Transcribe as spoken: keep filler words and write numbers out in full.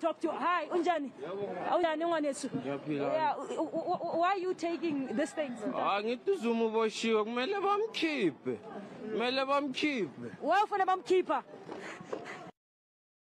talk to you. Hi, unjani? Unjani ngwanesu? Yeah, why are you taking these things? Angithi Zuma uboshiwe kumele bamkhiphe. Kumele bamkhiphe. Why ufuna bamkhipha?